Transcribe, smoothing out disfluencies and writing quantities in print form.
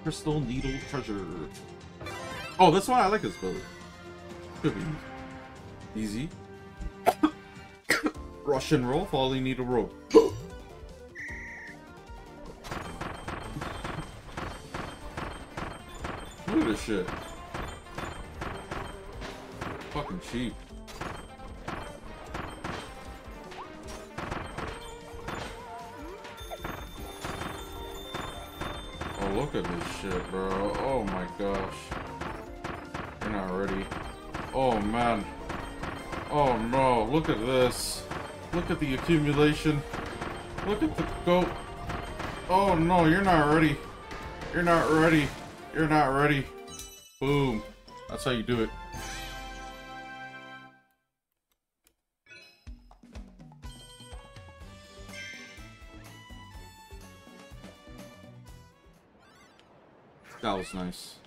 Crystal Needle Treasure. Oh, this one I like this build. Could be easy. Russian roll, falling needle roll. Look at this shit. Fucking cheap. Oh, look at this shit, bro. Oh my gosh. You're not ready. Oh man. Oh no, look at this. Look at the accumulation. Look at the goat. Oh no, you're not ready. You're not ready. You're not ready. Boom. That's how you do it. That was nice.